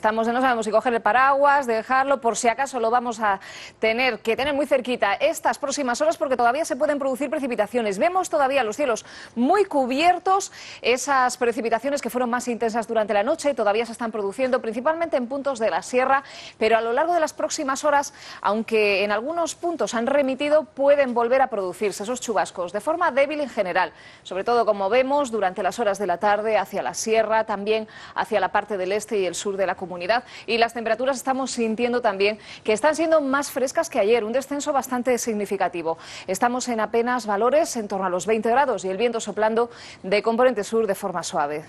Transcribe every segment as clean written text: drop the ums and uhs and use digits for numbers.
No sabemos si coger el paraguas, dejarlo, por si acaso lo vamos a tener que tener muy cerquita estas próximas horas porque todavía se pueden producir precipitaciones. Vemos todavía los cielos muy cubiertos, esas precipitaciones que fueron más intensas durante la noche todavía se están produciendo principalmente en puntos de la sierra, pero a lo largo de las próximas horas, aunque en algunos puntos han remitido, pueden volver a producirse esos chubascos de forma débil en general, sobre todo como vemos durante las horas de la tarde hacia la sierra, también hacia la parte del este y el sur de la comunidad. Y las temperaturas estamos sintiendo también que están siendo más frescas que ayer, un descenso bastante significativo. Estamos en apenas valores en torno a los 20 grados y el viento soplando de componente sur de forma suave.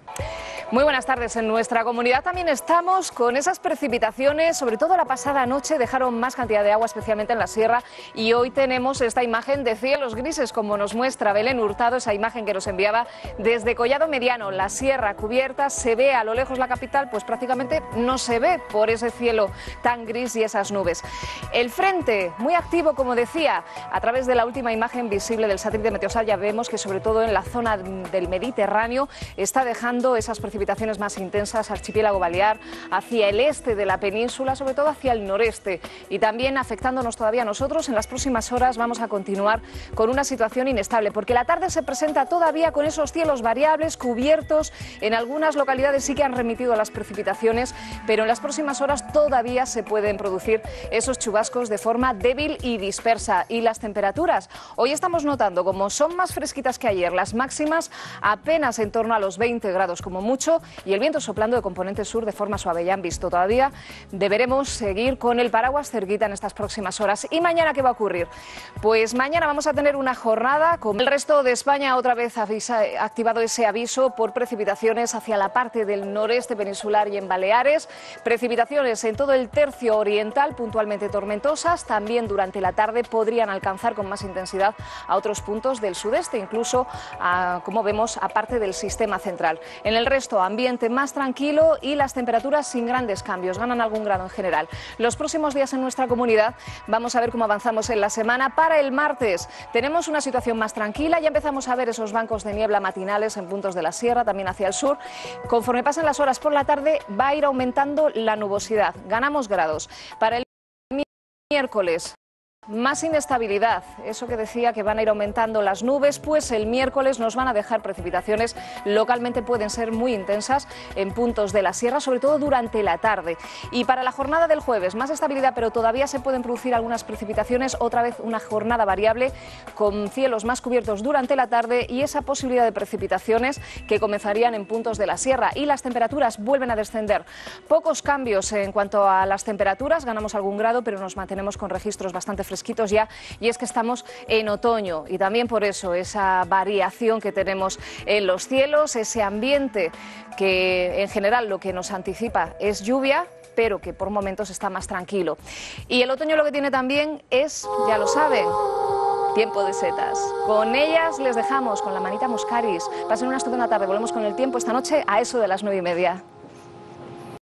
Muy buenas tardes. En nuestra comunidad también estamos con esas precipitaciones, sobre todo la pasada noche dejaron más cantidad de agua, especialmente en la sierra, y hoy tenemos esta imagen de cielos grises, como nos muestra Belén Hurtado, esa imagen que nos enviaba desde Collado Mediano, la sierra cubierta, se ve a lo lejos la capital, pues prácticamente no se ve por ese cielo tan gris y esas nubes. El frente, muy activo, como decía, a través de la última imagen visible del satélite Meteosat ya vemos que sobre todo en la zona del Mediterráneo está dejando esas precipitaciones más intensas, archipiélago balear, hacia el este de la península, sobre todo hacia el noreste, y también afectándonos todavía a nosotros. En las próximas horas vamos a continuar con una situación inestable, porque la tarde se presenta todavía con esos cielos variables, cubiertos. En algunas localidades sí que han remitido las precipitaciones, pero en las próximas horas todavía se pueden producir esos chubascos de forma débil y dispersa. Y las temperaturas, hoy estamos notando como son más fresquitas que ayer, las máximas apenas en torno a los 20 grados como mucho, y el viento soplando de componente sur de forma suave. Ya han visto, todavía deberemos seguir con el paraguas cerquita en estas próximas horas. ¿Y mañana qué va a ocurrir? Pues mañana vamos a tener una jornada con el resto de España otra vez activado ese aviso por precipitaciones hacia la parte del noreste peninsular y en Baleares. Precipitaciones en todo el tercio oriental, puntualmente tormentosas. También durante la tarde podrían alcanzar con más intensidad a otros puntos del sudeste, incluso, como vemos, aparte del sistema central. En el resto, ambiente más tranquilo y las temperaturas sin grandes cambios, ganan algún grado en general. Los próximos días en nuestra comunidad vamos a ver cómo avanzamos en la semana. Para el martes tenemos una situación más tranquila, ya empezamos a ver esos bancos de niebla matinales en puntos de la sierra, también hacia el sur. Conforme pasen las horas por la tarde va a ir aumentando la nubosidad, ganamos grados. Para el miércoles, más inestabilidad, eso que decía que van a ir aumentando las nubes, pues el miércoles nos van a dejar precipitaciones, localmente pueden ser muy intensas en puntos de la sierra, sobre todo durante la tarde. Y para la jornada del jueves, más estabilidad, pero todavía se pueden producir algunas precipitaciones, otra vez una jornada variable con cielos más cubiertos durante la tarde y esa posibilidad de precipitaciones que comenzarían en puntos de la sierra, y las temperaturas vuelven a descender. Pocos cambios en cuanto a las temperaturas, ganamos algún grado, pero nos mantenemos con registros bastante fresquitos ya, y es que estamos en otoño y también por eso esa variación que tenemos en los cielos, ese ambiente que en general lo que nos anticipa es lluvia, pero que por momentos está más tranquilo. Y el otoño lo que tiene también es, ya lo saben, tiempo de setas. Con ellas les dejamos con la manita Muscaris. Pasen una estupenda tarde, volvemos con el tiempo esta noche a eso de las 9:30.